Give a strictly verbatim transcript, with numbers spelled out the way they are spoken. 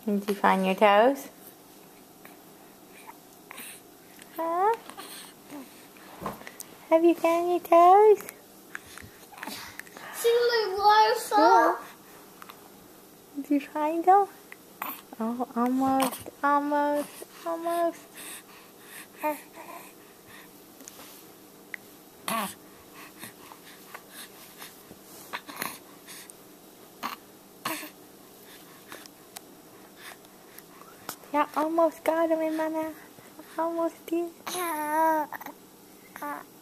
Did you find your toes? Huh? Have you found your toes? See my water Yeah. Did you find them? Oh, almost, almost, almost. Yeah, almost got him in my mouth. Almost did.